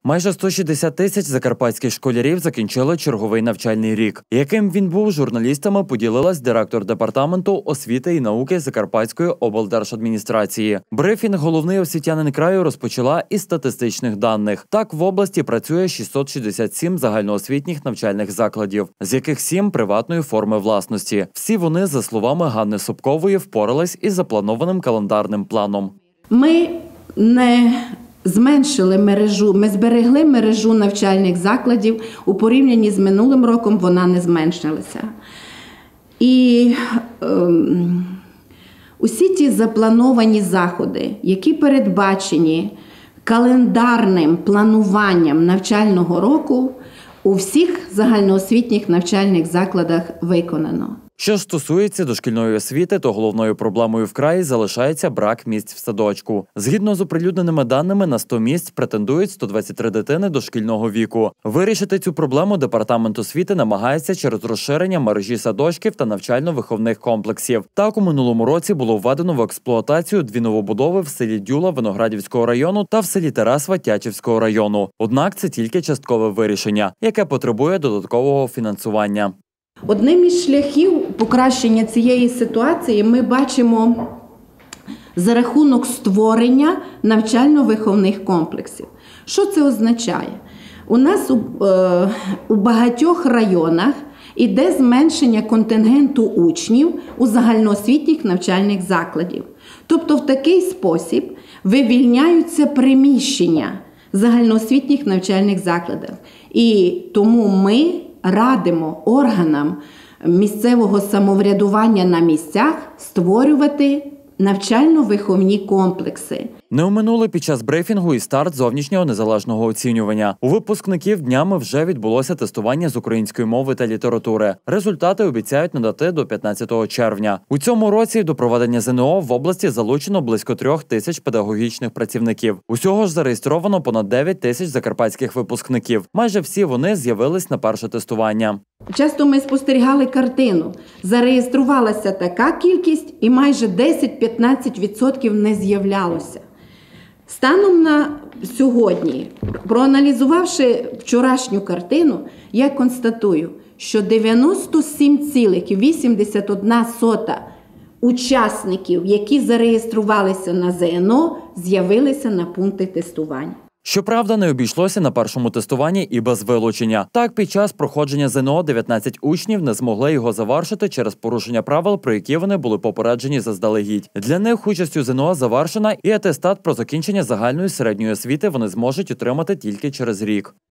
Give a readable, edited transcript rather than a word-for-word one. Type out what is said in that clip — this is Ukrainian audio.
Майже 160 тисяч закарпатських школярів закінчили черговий навчальний рік. Яким він був, журналістами поділилась директор департаменту освіти і науки Закарпатської облдержадміністрації. Брифінг головний освітянин краю розпочала із статистичних даних. Так, в області працює 667 загальноосвітніх навчальних закладів, з яких 7 приватної форми власності. Всі вони, за словами Ганни Собкової, впорались із запланованим календарним планом. Ми не зменшили мережу, ми зберегли мережу навчальних закладів. У порівнянні з минулим роком вона не зменшилася. І усі ті заплановані заходи, які передбачені календарним плануванням навчального року, у всіх загальноосвітніх навчальних закладах виконано. Що ж стосується дошкільної освіти, то головною проблемою в краї залишається брак місць в садочку. Згідно з оприлюдненими даними, на 100 місць претендують 123 дитини дошкільного віку. Вирішити цю проблему департамент освіти намагається через розширення мережі садочків та навчально-виховних комплексів. Так, у минулому році було введено в експлуатацію 2 новобудови в селі Дюла Виноградівського району та в селі Тарасва Тячівського району. Однак це тільки часткове вирішення, яке потребує додаткового фінансування. Одним із шляхів покращення цієї ситуації ми бачимо за рахунок створення навчально-виховних комплексів. Що це означає? У нас у багатьох районах іде зменшення контингенту учнів у загальноосвітніх навчальних закладів. Тобто в такий спосіб вивільняються приміщення загальноосвітніх навчальних закладів. І тому ми радимо органам місцевого самоврядування на місцях створювати навчально-виховні комплекси. Не оминули під час брифінгу і старт зовнішнього незалежного оцінювання. У випускників днями вже відбулося тестування з української мови та літератури. Результати обіцяють надати до 15 червня. У цьому році до проведення ЗНО в області залучено близько 3 тисяч педагогічних працівників. Усього ж зареєстровано понад 9 тисяч закарпатських випускників. Майже всі вони з'явились на перше тестування. Часто ми спостерігали картину. Зареєструвалася така кількість і майже 10-15% не з'являлося. Станом на сьогодні, проаналізувавши вчорашню картину, я констатую, що 97,81% учасників, які зареєструвалися на ЗНО, з'явилися на пункти тестування. Щоправда, не обійшлося на першому тестуванні і без вилучення. Так, під час проходження ЗНО 19 учнів не змогли його завершити через порушення правил, про які вони були попереджені заздалегідь. Для них участь у ЗНО завершена, і атестат про закінчення загальної середньої освіти вони зможуть отримати тільки через рік.